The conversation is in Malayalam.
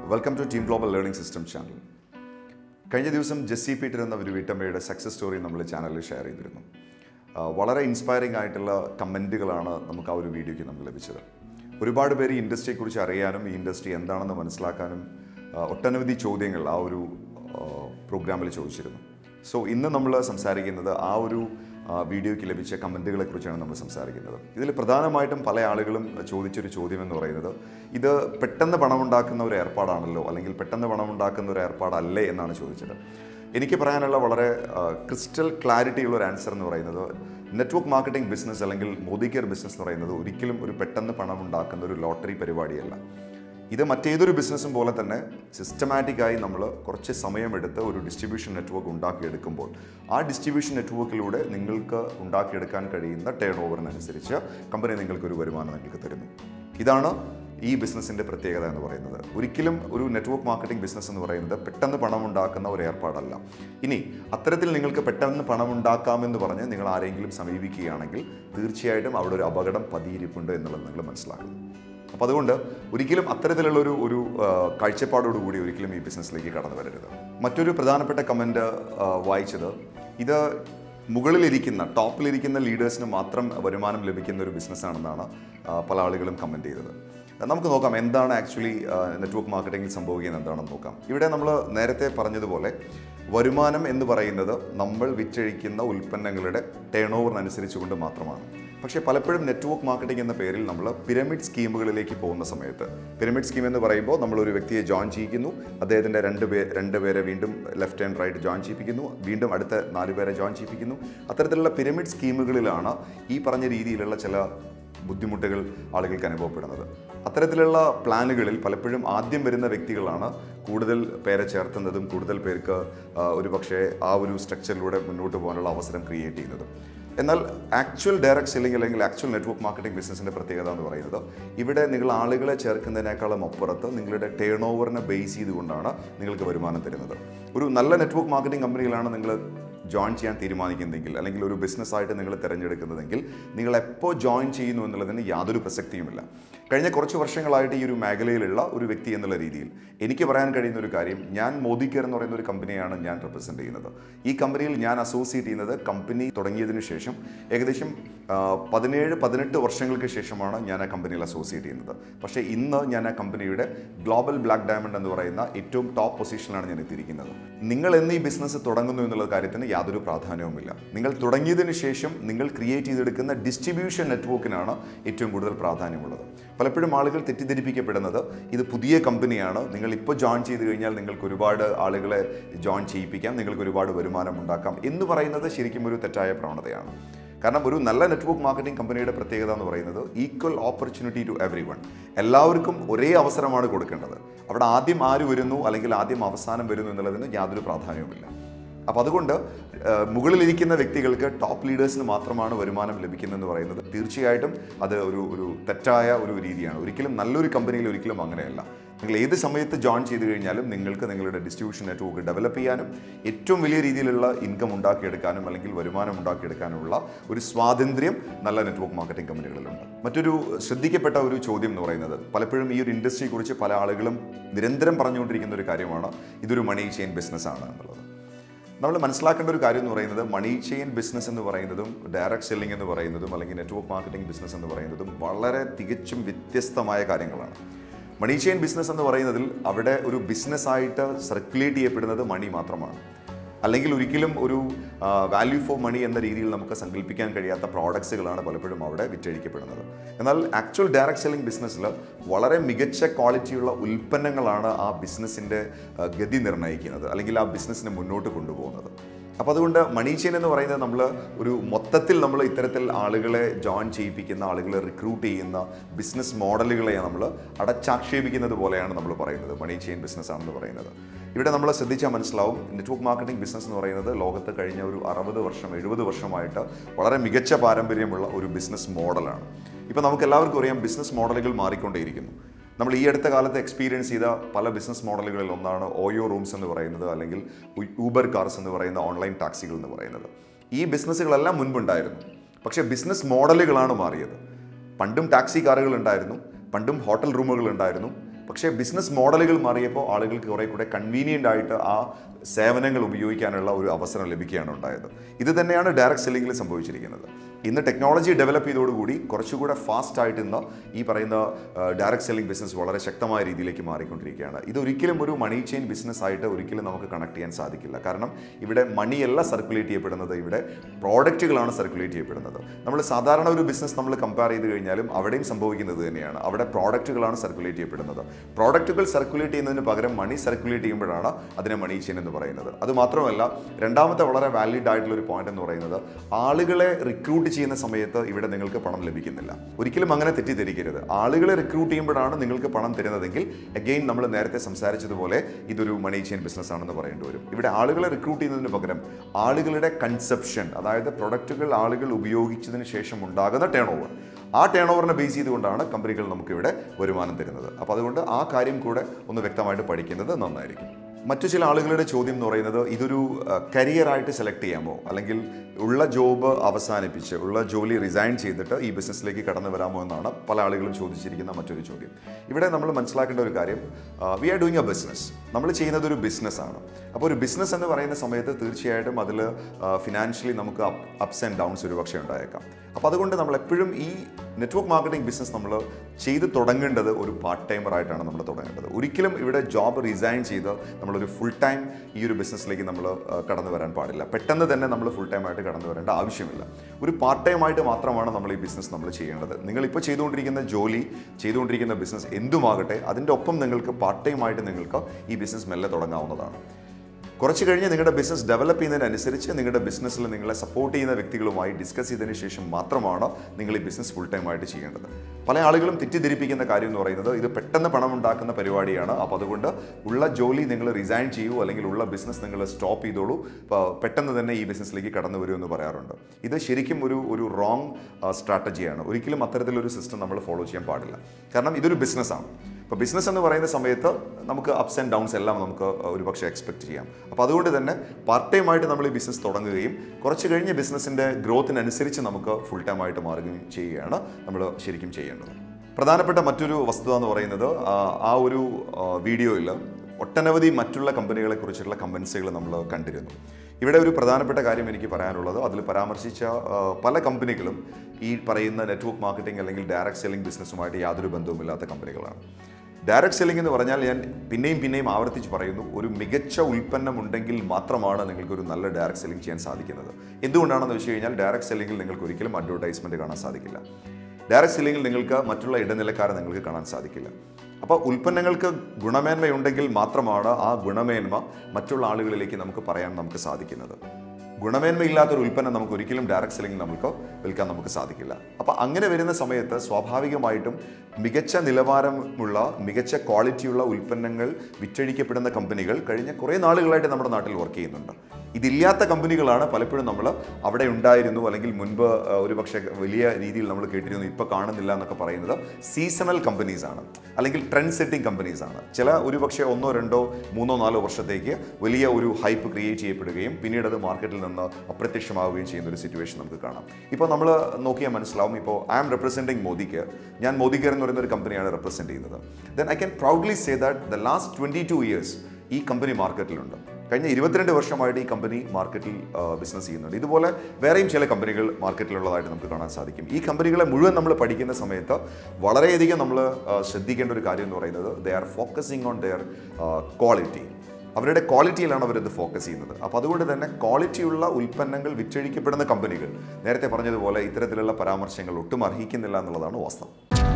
Welcome to team global learning system channel. കഴിഞ്ഞ ദിവസം ജെസ്സി പീറ്റർ എന്ന ഒരു വീട്ടമ്മയുടെ സക്സസ് സ്റ്റോറി നമ്മൾ ചാനലിൽ ഷെയർ ചെയ്തിരുന്നു. വളരെ ഇൻസ്പയറിംഗ് ആയിട്ടുള്ള കമൻറ്റുകളാണ് നമുക്ക് ആ ഒരു വീഡിയോയ്ക്ക് നമുക്ക് ലഭിച്ചത്. ഒരുപാട് പേര് ഈ ഇൻഡസ്ട്രിയെക്കുറിച്ച് അറിയാനും ഈ ഇൻഡസ്ട്രി എന്താണെന്ന് മനസ്സിലാക്കാനും ഒട്ടനവധി ചോദ്യങ്ങൾ ആ ഒരു പ്രോഗ്രാമിൽ ചോദിച്ചിരുന്നു. സോ ഇന്ന് നമ്മൾ സംസാരിക്കുന്നത് ആ ഒരു വീഡിയോയ്ക്ക് ലഭിച്ച കമൻറ്റുകളെക്കുറിച്ചാണ് നമ്മൾ സംസാരിക്കുന്നത്. ഇതിൽ പ്രധാനമായിട്ടും പല ആളുകളും ചോദിച്ചൊരു ചോദ്യം എന്ന് പറയുന്നത്, ഇത് പെട്ടെന്ന് പണമുണ്ടാക്കുന്ന ഒരു ഏർപ്പാടാണല്ലോ, അല്ലെങ്കിൽ പെട്ടെന്ന് പണമുണ്ടാക്കുന്ന ഒരു ഏർപ്പാടല്ലേ എന്നാണ് ചോദിച്ചത്. എനിക്ക് പറയാനുള്ള വളരെ ക്രിസ്റ്റൽ ക്ലാരിറ്റി ഉള്ള ഒരു ആൻസർ എന്ന് പറയുന്നത്, നെറ്റ്വർക്ക് മാർക്കറ്റിംഗ് ബിസിനസ് അല്ലെങ്കിൽ മോദി കെയർ ബിസിനസ് എന്ന് പറയുന്നത് ഒരിക്കലും ഒരു പെട്ടെന്ന് പണമുണ്ടാക്കുന്ന ഒരു ലോട്ടറി പരിപാടിയല്ല. ഇത് മറ്റേതൊരു ബിസിനസ്സും പോലെ തന്നെ സിസ്റ്റമാറ്റിക്കായി നമ്മൾ കുറച്ച് സമയമെടുത്ത് ഒരു ഡിസ്ട്രിബ്യൂഷൻ നെറ്റ്വർക്ക് ഉണ്ടാക്കിയെടുക്കുമ്പോൾ ആ ഡിസ്ട്രിബ്യൂഷൻ നെറ്റ്വർക്കിലൂടെ നിങ്ങൾക്ക് ഉണ്ടാക്കിയെടുക്കാൻ കഴിയുന്ന ടേൺ ഓവറിനനുസരിച്ച് കമ്പനി നിങ്ങൾക്കൊരു വരുമാനം നിങ്ങൾക്ക് തരുന്നു. ഇതാണ് ഈ ബിസിനസ്സിൻ്റെ പ്രത്യേകത എന്ന് പറയുന്നത്. ഒരിക്കലും ഒരു നെറ്റ്വർക്ക് മാർക്കറ്റിംഗ് ബിസിനസ് എന്ന് പറയുന്നത് പെട്ടെന്ന് പണമുണ്ടാക്കുന്ന ഒരു ഏർപ്പാടല്ല. ഇനി അത്തരത്തിൽ നിങ്ങൾക്ക് പെട്ടെന്ന് പണമുണ്ടാക്കാമെന്ന് പറഞ്ഞ് നിങ്ങൾ ആരെങ്കിലും സമീപിക്കുകയാണെങ്കിൽ തീർച്ചയായിട്ടും അവിടെ ഒരു അപകടം പതിയിരിപ്പുണ്ട് എന്നുള്ളത് നിങ്ങൾ മനസ്സിലാക്കണം. അപ്പോൾ അതുകൊണ്ട് ഒരിക്കലും അത്തരത്തിലുള്ള ഒരു കാഴ്ചപ്പാടോടുകൂടി ഒരിക്കലും ഈ ബിസിനസ്സിലേക്ക് കടന്നു വരരുത്. മറ്റൊരു പ്രധാനപ്പെട്ട കമൻറ്റ് വായിച്ചത്, ഇത് മുകളിലിരിക്കുന്ന ടോപ്പിലിരിക്കുന്ന ലീഡേഴ്സിന് മാത്രം വരുമാനം ലഭിക്കുന്ന ഒരു ബിസിനസ്സാണെന്നാണ് പല ആളുകളും കമൻറ്റ് ചെയ്തത്. നമുക്ക് നോക്കാം എന്താണ് ആക്ച്വലി നെറ്റ്വർക്ക് മാർക്കറ്റിംഗിൽ സംഭവിക്കുന്നത് എന്താണെന്ന് നോക്കാം. ഇവിടെ നമ്മൾ നേരത്തെ പറഞ്ഞതുപോലെ വരുമാനം എന്ന് പറയുന്നത് നമ്മൾ വിറ്റഴിക്കുന്ന ഉൽപ്പന്നങ്ങളുടെ ടേൺ ഓവറിനനുസരിച്ചുകൊണ്ട് മാത്രമാണ്. പക്ഷേ പലപ്പോഴും നെറ്റ്വർക്ക് മാർക്കറ്റിംഗ് എന്ന പേരിൽ നമ്മൾ പിരമിഡ് സ്കീമുകളിലേക്ക് പോകുന്ന സമയത്ത്, പിരമിഡ് സ്കീം എന്ന് പറയുമ്പോൾ നമ്മളൊരു വ്യക്തിയെ ജോയിൻ ചെയ്യിക്കുന്നു, അദ്ദേഹത്തിൻ്റെ രണ്ട് പേരെ വീണ്ടും ലെഫ്റ്റ് ആൻഡ് റൈറ്റ് ജോയിൻ ചെയ്യിപ്പിക്കുന്നു, വീണ്ടും അടുത്ത 4 പേരെ ജോയിൻ ചെയ്യിപ്പിക്കുന്നു. അത്തരത്തിലുള്ള പിരമിഡ് സ്കീമുകളിലാണ് ഈ പറഞ്ഞ രീതിയിലുള്ള ചില ബുദ്ധിമുട്ടുകൾ ആളുകൾക്ക് അനുഭവപ്പെടുന്നത്. അത്തരത്തിലുള്ള പ്ലാനുകളിൽ പലപ്പോഴും ആദ്യം വരുന്ന വ്യക്തികളാണ് കൂടുതൽ പേരെ ചേർത്തുന്നതും കൂടുതൽ പേർക്ക് ഒരു പക്ഷേ ആ ഒരു സ്ട്രക്ചറിലൂടെ മുന്നോട്ട് പോകാനുള്ള അവസരം ക്രിയേറ്റ് ചെയ്യുന്നതും. എന്നാൽ ആക്ച്വൽ ഡയറക്റ്റ് സെല്ലിംഗ് അല്ലെങ്കിൽ ആക്ച്വൽ നെറ്റ്വർക്ക് മാർക്കറ്റിംഗ് ബിസിനസ്സിൻ്റെ പ്രത്യേകത എന്ന് പറയുന്നത്, ഇവിടെ നിങ്ങൾ ആളുകളെ ചേർക്കുന്നതിനേക്കാളും അപ്പുറത്ത് നിങ്ങളുടെ ടേൺ ഓവറിനെ ബേസ് ചെയ്തുകൊണ്ടാണ് നിങ്ങൾക്ക് വരുമാനം തരുന്നത്. ഒരു നല്ല നെറ്റ്വർക്ക് മാർക്കറ്റിംഗ് കമ്പനിയിലാണ് നിങ്ങൾ ജോയിൻ ചെയ്യാൻ തീരുമാനിക്കുന്നതെങ്കിൽ, അല്ലെങ്കിൽ ഒരു ബിസിനസ്സായിട്ട് നിങ്ങൾ തിരഞ്ഞെടുക്കുന്നതെങ്കിൽ, നിങ്ങൾ എപ്പോൾ ജോയിൻ ചെയ്യുന്നു എന്നുള്ളതിന് യാതൊരു പ്രസക്തിയുമില്ല. കഴിഞ്ഞ കുറച്ച് വർഷങ്ങളായിട്ട് ഈ ഒരു മേഖലയിലുള്ള ഒരു വ്യക്തി എന്നുള്ള രീതിയിൽ എനിക്ക് പറയാൻ കഴിയുന്ന ഒരു കാര്യം, ഞാൻ മോദി കെയർ എന്ന് പറയുന്ന ഒരു കമ്പനിയാണ് ഞാൻ റെപ്രസെൻറ്റ് ചെയ്യുന്നത്. ഈ കമ്പനിയിൽ ഞാൻ അസോസിയേറ്റ് ചെയ്യുന്നത് കമ്പനി തുടങ്ങിയതിനു ശേഷം ഏകദേശം 17-18 വർഷങ്ങൾക്ക് ശേഷമാണ് ഞാൻ ആ കമ്പനിയിൽ അസോസിയേറ്റ് ചെയ്യുന്നത്. പക്ഷേ ഇന്ന് ഞാൻ ആ കമ്പനിയുടെ ഗ്ലോബൽ ബ്ലാക്ക് ഡയമണ്ട് എന്ന് പറയുന്ന ഏറ്റവും ടോപ്പ് പൊസിഷനിലാണ് ഞാൻ എത്തിയിരിക്കുന്നത്. നിങ്ങൾ എന്ന് ഈ ബിസിനസ് തുടങ്ങുന്നു എന്നുള്ള കാര്യത്തിന് യാതൊരു പ്രാധാന്യവുമില്ല. നിങ്ങൾ തുടങ്ങിയതിനു ശേഷം നിങ്ങൾ ക്രിയേറ്റ് ചെയ്തെടുക്കുന്ന ഡിസ്ട്രിബ്യൂഷൻ നെറ്റ്വർക്കിനാണ് ഏറ്റവും കൂടുതൽ പ്രാധാന്യമുള്ളത്. പലപ്പോഴും ആളുകൾ തെറ്റിദ്ധരിപ്പിക്കപ്പെടുന്നത്, ഇത് പുതിയ കമ്പനിയാണ്, നിങ്ങൾ ഇപ്പോൾ ജോയിൻ ചെയ്ത് കഴിഞ്ഞാൽ നിങ്ങൾക്ക് ഒരുപാട് ആളുകളെ ജോയിൻ ചെയ്യിപ്പിക്കാം, നിങ്ങൾക്ക് ഒരുപാട് വരുമാനം ഉണ്ടാക്കാം എന്ന് പറയുന്നത് ശരിക്കും ഒരു തെറ്റായ പ്രവണതയാണ്. കാരണം ഒരു നല്ല നെറ്റ്വർക്ക് മാർക്കറ്റിംഗ് കമ്പനിയുടെ പ്രത്യേകത എന്ന് പറയുന്നത് equal opportunity to everyone. എല്ലാവർക്കും ഒരേ അവസരമാണ് കൊടുക്കേണ്ടത്. അവിടെ ആദ്യം ആര് വരുന്നു അല്ലെങ്കിൽ ആദ്യം അവസാനം വരുന്നു എന്നുള്ളതിന് യാതൊരു പ്രാധാന്യവുമില്ല. അപ്പോൾ അതുകൊണ്ട് മുകളിലിരിക്കുന്ന വ്യക്തികൾക്ക്, ടോപ്പ് ലീഡേഴ്സിന് മാത്രമാണ് വരുമാനം ലഭിക്കുന്നതെന്ന് പറയുന്നത് തീർച്ചയായിട്ടും അത് ഒരു തെറ്റായ ഒരു രീതിയാണ്. ഒരിക്കലും നല്ലൊരു കമ്പനിയിൽ ഒരിക്കലും അങ്ങനെയല്ല. നിങ്ങൾ ഏത് സമയത്ത് ജോയിൻ ചെയ്ത് കഴിഞ്ഞാലും നിങ്ങൾക്ക് നിങ്ങളുടെ ഡിസ്ട്രിബ്യൂഷൻ നെറ്റ്വർക്ക് ഡെവലപ്പ് ചെയ്യാനും ഏറ്റവും വലിയ രീതിയിലുള്ള ഇൻകം ഉണ്ടാക്കിയെടുക്കാനും അല്ലെങ്കിൽ വരുമാനം ഉണ്ടാക്കിയെടുക്കാനുമുള്ള ഒരു സ്വാതന്ത്ര്യം നല്ല നെറ്റ്വർക്ക് മാർക്കറ്റിംഗ് കമ്പനികളിലുണ്ട്. മറ്റൊരു ശ്രദ്ധിക്കപ്പെട്ട ഒരു ചോദ്യം എന്ന് പറയുന്നത്, പലപ്പോഴും ഈ ഒരു ഇൻഡസ്ട്രിയെക്കുറിച്ച് പല ആളുകളും നിരന്തരം പറഞ്ഞുകൊണ്ടിരിക്കുന്ന ഒരു കാര്യമാണ്, ഇതൊരു മണി ചെയിൻ ബിസിനസ്സാണ് എന്നുള്ളത്. നമ്മൾ മനസ്സിലാക്കേണ്ട ഒരു കാര്യം എന്ന് പറയുന്നത്, മണി ചെയിൻ ബിസിനസ് എന്ന് പറയുന്നതും ഡയറക്റ്റ് സെല്ലിംഗ് എന്ന് പറയുന്നതും അല്ലെങ്കിൽ നെറ്റ്വർക്ക് മാർക്കറ്റിംഗ് ബിസിനസ് എന്ന് പറയുന്നതും വളരെ തികച്ചും വ്യത്യസ്തമായ കാര്യങ്ങളാണ്. മണി ചെയിൻ ബിസിനസ് എന്ന് പറയുന്നതിൽ അവിടെ ഒരു ബിസിനസ്സായിട്ട് സർക്കുലേറ്റ് ചെയ്യപ്പെടുന്നത് മണി മാത്രമാണ്. അല്ലെങ്കിൽ ഒരിക്കലും ഒരു വാല്യൂ ഫോർ മണി എന്ന രീതിയിൽ നമുക്ക് സങ്കല്പിക്കാൻ കഴിയാത്ത പ്രോഡക്ട്സുകളാണ് പലപ്പോഴും അവിടെ വിറ്റഴിക്കപ്പെടുന്നത്. എന്നാൽ ആക്ച്വൽ ഡയറക്റ്റ് സെല്ലിംഗ് ബിസിനസ്സിൽ വളരെ മികച്ച ക്വാളിറ്റിയുള്ള ഉൽപ്പന്നങ്ങളാണ് ആ ബിസിനസ്സിൻ്റെ ഗതി നിർണ്ണയിക്കുന്നത്, അല്ലെങ്കിൽ ആ ബിസിനസ്സിനെ മുന്നോട്ട് കൊണ്ടുപോകുന്നത്. അപ്പോൾ അതുകൊണ്ട് മണി ചെയിൻ എന്ന് പറയുന്നത് നമ്മൾ ഒരു മൊത്തത്തിൽ നമ്മൾ ഇത്തരത്തിൽ ആളുകളെ ജോയിൻ ചെയ്യിപ്പിക്കുന്ന, ആളുകളെ റിക്രൂട്ട് ചെയ്യുന്ന ബിസിനസ് മോഡലുകളെ നമ്മൾ അടച്ചാക്ഷേപിക്കുന്നത് പോലെയാണ് നമ്മൾ പറയുന്നത് മണി ചെയിൻ ബിസിനസ്സാണെന്ന് പറയുന്നത്. ഇവിടെ നമ്മൾ ശ്രദ്ധിച്ചാൽ മനസ്സിലാവും, നെറ്റ്വർക്ക് മാർക്കറ്റിംഗ് ബിസിനസ് എന്ന് പറയുന്നത് ലോകത്ത് കഴിഞ്ഞ ഒരു 60 വർഷം 70 വർഷമായിട്ട് വളരെ മികച്ച പാരമ്പര്യമുള്ള ഒരു ബിസിനസ് മോഡലാണ്. ഇപ്പോൾ നമുക്ക് എല്ലാവർക്കും അറിയാം, ബിസിനസ് മോഡലുകൾ മാറിക്കൊണ്ടേയിരിക്കുന്നു. നമ്മൾ ഈ അടുത്ത കാലത്ത് എക്സ്പീരിയൻസ് ചെയ്ത പല ബിസിനസ് മോഡലുകളിൽ ഒന്നാണ് ഓയോ റൂംസ് എന്ന് പറയുന്നത്, അല്ലെങ്കിൽ ഊബർ കാർസ് എന്ന് പറയുന്ന ഓൺലൈൻ ടാക്സികൾ എന്ന് പറയുന്നത്. ഈ ബിസിനസ്സുകളെല്ലാം മുൻപുണ്ടായിരുന്നു, പക്ഷേ ബിസിനസ് മോഡലുകളാണ് മാറിയത്. പണ്ടും ടാക്സി കാറുകൾ ഉണ്ടായിരുന്നു, പണ്ടും ഹോട്ടൽ റൂമുകൾ ഉണ്ടായിരുന്നു, പക്ഷേ ബിസിനസ് മോഡലുകൾ മാറിയപ്പോൾ ആളുകൾക്ക് കുറേ കൂടെ കൺവീനിയൻ്റ് ആയിട്ട് ആ സേവനങ്ങൾ ഉപയോഗിക്കാനുള്ള ഒരു അവസരം ലഭിക്കുകയാണ് ഉണ്ടായത്. ഇത് തന്നെയാണ് ഡയറക്റ്റ് സെല്ലിങ്ങിൽ സംഭവിച്ചിരിക്കുന്നത്. ഇന്ന് ടെക്നോളജി ഡെവലപ്പ് ചെയ്തതോടുകൂടി കുറച്ചുകൂടെ ഫാസ്റ്റ് ആയിട്ട് ഇന്ന് ഈ പറയുന്ന ഡയറക്റ്റ് സെല്ലിംഗ് ബിസിനസ് വളരെ ശക്തമായ രീതിയിലേക്ക് മാറിക്കൊണ്ടിരിക്കുകയാണ്. ഇതൊരിക്കലും ഒരു മണി ചെയിൻ ബിസിനസ് ആയിട്ട് ഒരിക്കലും നമുക്ക് കണക്ട് ചെയ്യാൻ സാധിക്കില്ല. കാരണം ഇവിടെ മണിയല്ല സർക്കുലേറ്റ് ചെയ്യപ്പെടുന്നത്, ഇവിടെ പ്രോഡക്റ്റുകളാണ് സർക്കുലേറ്റ് ചെയ്യപ്പെടുന്നത്. നമ്മൾ സാധാരണ ഒരു ബിസിനസ് നമ്മൾ കമ്പയർ ചെയ്ത് കഴിഞ്ഞാലും അവിടെയും സംഭവിക്കുന്നത് തന്നെയാണ്. അവിടെ പ്രോഡക്റ്റുകളാണ് സർക്കുലേറ്റ് ചെയ്യപ്പെടുന്നത്. പ്രോഡക്റ്റുകൾ സർക്കുലേറ്റ് ചെയ്യുന്നതിന് പകരം മണി സർക്കുലേറ്റ് ചെയ്യുമ്പോഴാണ് അതിനെ മണി ചെയിൻ എന്ന് പറയുന്നത്. അതുമാത്രമല്ല, രണ്ടാമത്തെ വളരെ വാലിഡ് ആയിട്ടുള്ള ഒരു പോയിന്റ് എന്ന് പറയുന്നത്, ആളുകളെ റിക്രൂട്ട് ചെയ്യുന്ന സമയത്ത് ഇവിടെ നിങ്ങൾക്ക് പണം ലഭിക്കുന്നില്ല. ഒരിക്കലും അങ്ങനെ തെറ്റിദ്ധരിക്കരുത്. ആളുകളെ റിക്രൂട്ട് ചെയ്യുമ്പോഴാണ് നിങ്ങൾക്ക് പണം തരുന്നതെങ്കിൽ അഗെയിൻ നമ്മൾ നേരത്തെ സംസാരിച്ചതുപോലെ ഇതൊരു മണി ചെയിൻ ബിസിനസ് ആണെന്ന് പറയേണ്ടി വരും. ഇവിടെ ആളുകളെ റിക്രൂട്ട് ചെയ്യുന്നതിന് പകരം ആളുകളുടെ കൺസെപ്ഷൻ, അതായത് പ്രൊഡക്റ്റുകൾ ആളുകൾ ഉപയോഗിച്ചതിന് ശേഷം ഉണ്ടാകുന്ന ടേൺ ഓവർ, ആ ടേൺ ഓവറിനെ ബേസ് ചെയ്തുകൊണ്ടാണ് കമ്പനികൾ നമുക്കിവിടെ വരുമാനം തരുന്നത്. അപ്പോൾ അതുകൊണ്ട് ആ കാര്യം കൂടെ ഒന്ന് വ്യക്തമായിട്ട് പഠിക്കുന്നത് നന്നായിരിക്കും. മറ്റു ചില ആളുകളുടെ ചോദ്യം എന്ന് പറയുന്നത്, ഇതൊരു കരിയറായിട്ട് സെലക്ട് ചെയ്യാമോ, അല്ലെങ്കിൽ ഉള്ള ജോബ് അവസാനിപ്പിച്ച് ഉള്ള ജോലി റിസൈൻ ചെയ്തിട്ട് ഈ ബിസിനസ്സിലേക്ക് കടന്നു വരാമോ എന്നാണ് പല ആളുകളും ചോദിച്ചിരിക്കുന്ന മറ്റൊരു ചോദ്യം. ഇവിടെ നമ്മൾ മനസ്സിലാക്കേണ്ട ഒരു കാര്യം, we are doing a business. നമ്മൾ ചെയ്യുന്നത് ഒരു ബിസിനസ്സാണ്. അപ്പോൾ ഒരു ബിസിനസ് എന്ന് പറയുന്ന സമയത്ത് തീർച്ചയായിട്ടും അതിൽ ഫിനാൻഷ്യലി നമുക്ക് അപ്സ് ആൻഡ് ഡൗൺസ് ഒരുപക്ഷെ ഉണ്ടായേക്കാം. അപ്പോൾ അതുകൊണ്ട് നമ്മൾ എപ്പോഴും ഈ നെറ്റ്വർക്ക് മാർക്കറ്റിംഗ് ബിസിനസ് നമ്മൾ ചെയ്ത് തുടങ്ങേണ്ടത് ഒരു പാർട്ട് ടൈമറായിട്ടാണ് നമ്മൾ തുടങ്ങേണ്ടത്. ഒരിക്കലും ഇവിടെ ജോബ് റിസൈൻ ചെയ്ത് നമ്മളൊരു ഫുൾ ടൈം ഈ ഒരു ബിസിനസ്സിലേക്ക് നമ്മൾ കടന്നു വരാൻ പാടില്ല. പെട്ടെന്ന് തന്നെ നമ്മൾ ഫുൾ ടൈം ആയിട്ട് കടന്നു വരേണ്ട ആവശ്യമില്ല. ഒരു പാർട്ട് ടൈം ആയിട്ട് മാത്രമാണ് നമ്മൾ ഈ ബിസിനസ് നമ്മൾ ചെയ്യേണ്ടത്. നിങ്ങളിപ്പോൾ ചെയ്തുകൊണ്ടിരിക്കുന്ന ജോലി, ചെയ്തുകൊണ്ടിരിക്കുന്ന ബിസിനസ് എന്തുമാകട്ടെ, അതിൻ്റെ ഒപ്പം നിങ്ങൾക്ക് പാർട്ട് ടൈം ആയിട്ട് നിങ്ങൾക്ക് ഈ ബിസിനസ് മെല്ലെ തുടങ്ങാവുന്നതാണ്. കുറച്ച് കഴിഞ്ഞ് നിങ്ങളുടെ ബിസിനസ് ഡെവലപ്പ് ചെയ്യുന്നതിനനുസരിച്ച് നിങ്ങളുടെ ബിസിനസ്സിൽ നിങ്ങളെ സപ്പോർട്ട് ചെയ്യുന്ന വ്യക്തികളുമായി ഡിസ്കസ് ചെയ്തതിന് ശേഷം മാത്രമാണ് നിങ്ങൾ ഈ ബിസിനസ് ഫുൾ ടൈം ആയിട്ട് ചെയ്യേണ്ടത്. പല ആളുകളും തെറ്റിദ്ധരിപ്പിക്കുന്ന കാര്യം എന്ന് പറയുന്നത്, ഇത് പെട്ടെന്ന് പണം ഉണ്ടാക്കുന്ന പരിപാടിയാണ്, അപ്പോൾ അതുകൊണ്ട് ഉള്ള ജോലി നിങ്ങൾ റിസൈൻ ചെയ്യൂ, അല്ലെങ്കിൽ ഉള്ള ബിസിനസ് നിങ്ങൾ സ്റ്റോപ്പ് ചെയ്തോളൂ, പെട്ടെന്ന് തന്നെ ഈ ബിസിനസ്സിലേക്ക് കടന്നു വരൂ എന്ന് പറയാറുണ്ട്. ഇത് ശരിക്കും ഒരു റോങ് സ്ട്രാറ്റജിയാണ്. ഒരിക്കലും അത്തരത്തിലൊരു സിസ്റ്റം നമ്മൾ ഫോളോ ചെയ്യാൻ പാടില്ല. കാരണം ഇതൊരു ബിസിനസ്സാണ്. ഇപ്പോൾ ബിസിനസ് എന്ന് പറയുന്ന സമയത്ത് നമുക്ക് അപ്സ് ആൻഡ് ഡൗൺസ് എല്ലാം നമുക്ക് ഒരുപക്ഷെ എക്സ്പെക്ട് ചെയ്യാം. അപ്പോൾ അതുകൊണ്ട് തന്നെ പാർട്ട് ടൈം ആയിട്ട് നമ്മൾ ഈ ബിസിനസ് തുടങ്ങുകയും കുറച്ച് കഴിഞ്ഞ് ബിസിനസ്സിൻ്റെ ഗ്രോത്തിനനുസരിച്ച് നമുക്ക് ഫുൾ ടൈം ആയിട്ട് മാറുകയും ചെയ്യുകയാണ് നമ്മൾ ശരിക്കും ചെയ്യേണ്ടത്. പ്രധാനപ്പെട്ട മറ്റൊരു വസ്തുത എന്ന് പറയുന്നത്, ആ ഒരു വീഡിയോയിൽ ഒട്ടനവധി മറ്റുള്ള കമ്പനികളെക്കുറിച്ചുള്ള കമൻസുകൾ നമ്മൾ കണ്ടിരുന്നു. ഇവിടെ ഒരു പ്രധാനപ്പെട്ട കാര്യം എനിക്ക് പറയാനുള്ളത്, അതിൽ പരാമർശിച്ച പല കമ്പനികളും ഈ പറയുന്ന നെറ്റ്വർക്ക് മാർക്കറ്റിംഗ് അല്ലെങ്കിൽ ഡയറക്റ്റ് സെല്ലിംഗ് ബിസിനസ്സുമായിട്ട് യാതൊരു ബന്ധവുമില്ലാത്ത കമ്പനികളാണ്. ഡയറക്റ്റ് സെല്ലിംഗ് എന്ന് പറഞ്ഞാൽ, ഞാൻ പിന്നെയും ആവർത്തിച്ച് പറയുന്നു, ഒരു മികച്ച ഉൽപ്പന്നമുണ്ടെങ്കിൽ മാത്രമാണ് നിങ്ങൾക്കൊരു നല്ല ഡയറക്റ്റ് സെല്ലിംഗ് ചെയ്യാൻ സാധിക്കുന്നത്. എന്തുകൊണ്ടാണെന്ന് വെച്ച് കഴിഞ്ഞാൽ, ഡയറക്റ്റ് സെല്ലിംഗിൽ നിങ്ങൾക്ക് ഒരിക്കലും അഡ്വർടൈസ്മെൻറ്റ് കാണാൻ സാധിക്കില്ല. ഡയറക്റ്റ് സെല്ലിംഗിൽ നിങ്ങൾക്ക് മറ്റുള്ള ഇടനിലക്കാരെ നിങ്ങൾക്ക് കാണാൻ സാധിക്കില്ല. അപ്പോൾ ഉൽപ്പന്നങ്ങൾക്ക് ഗുണമേന്മയുണ്ടെങ്കിൽ മാത്രമാണ് ആ ഗുണമേന്മ മറ്റുള്ള ആളുകളിലേക്ക് നമുക്ക് പറയാൻ നമുക്ക് സാധിക്കുന്നത്. ഗുണമേന്മയില്ലാത്തൊരു ഉൽപ്പന്നം നമുക്ക് ഒരിക്കലും ഡയറക്റ്റ് സെല്ലിംഗ് നമുക്ക് വിൽക്കാൻ നമുക്ക് സാധിക്കില്ല. അപ്പോൾ അങ്ങനെ വരുന്ന സമയത്ത് സ്വാഭാവികമായിട്ടും മികച്ച നിലവാരമുള്ള മികച്ച ക്വാളിറ്റിയുള്ള ഉൽപ്പന്നങ്ങൾ വിറ്റഴിക്കപ്പെടുന്ന കമ്പനികൾ കഴിഞ്ഞ കുറേ നാളുകളായിട്ട് നമ്മുടെ നാട്ടിൽ വർക്ക് ചെയ്യുന്നുണ്ട്. ഇതില്ലാത്ത കമ്പനികളാണ് പലപ്പോഴും നമ്മൾ അവിടെ ഉണ്ടായിരുന്നു, അല്ലെങ്കിൽ മുൻപ് ഒരുപക്ഷെ വലിയ രീതിയിൽ നമ്മൾ കേട്ടിരുന്നു, ഇപ്പോൾ കാണുന്നില്ല എന്നൊക്കെ പറയുന്നത് സീസണൽ കമ്പനീസാണ്, അല്ലെങ്കിൽ ട്രെൻഡ് സെറ്റിംഗ് കമ്പനീസാണ്. ചില ഒരുപക്ഷെ 1, 2, 3, 4 വർഷത്തേക്ക് വലിയ ഒരു ഹൈപ്പ് ക്രിയേറ്റ് ചെയ്യപ്പെടുകയും പിന്നീട് അത് മാർക്കറ്റിൽ നിന്ന് അപ്രത്യക്ഷമാവുകയും ചെയ്യുന്ന ഒരു സിറ്റുവേഷൻ നമുക്ക് കാണാം. ഇപ്പോൾ നമ്മൾ നോക്കിയാൽ മനസ്സിലാവും, ഇപ്പോൾ ഐ ആം റെപ്രസെൻറ്റിംഗ് മോദികെയർ, ഞാൻ മോദികെയർ എന്ന് പറയുന്ന ഒരു കമ്പനിയാണ് റെപ്രസെൻറ്റ് ചെയ്യുന്നത്. Then I can proudly say that the last 22 years ഈ കമ്പനി മാർക്കറ്റിലുണ്ട്. കഴിഞ്ഞ 22 വർഷമായിട്ട് ഈ കമ്പനി മാർക്കറ്റിൽ ബിസിനസ് ചെയ്യുന്നുണ്ട്. ഇതുപോലെ വേറെയും ചില കമ്പനികൾ മാർക്കറ്റിലുള്ളതായിട്ട് നമുക്ക് കാണാൻ സാധിക്കും. ഈ കമ്പനികളെ മുഴുവൻ നമ്മൾ പഠിക്കുന്ന സമയത്ത് വളരെയധികം നമ്മൾ ശ്രദ്ധിക്കേണ്ട ഒരു കാര്യം എന്ന് പറയുന്നത്, they are focusing on their quality. അവരുടെ ക്വാളിറ്റിയിലാണ് അവരത് ഫോക്കസ് ചെയ്യുന്നത്. അപ്പോൾ അതുകൊണ്ട് തന്നെ ക്വാളിറ്റിയുള്ള ഉൽപ്പന്നങ്ങൾ വിറ്റഴിക്കപ്പെടുന്ന കമ്പനികൾ നേരത്തെ പറഞ്ഞതുപോലെ ഇത്തരത്തിലുള്ള പരാമർശങ്ങൾ ഒട്ടും അർഹിക്കുന്നില്ല എന്നുള്ളതാണ് വാസ്തവം.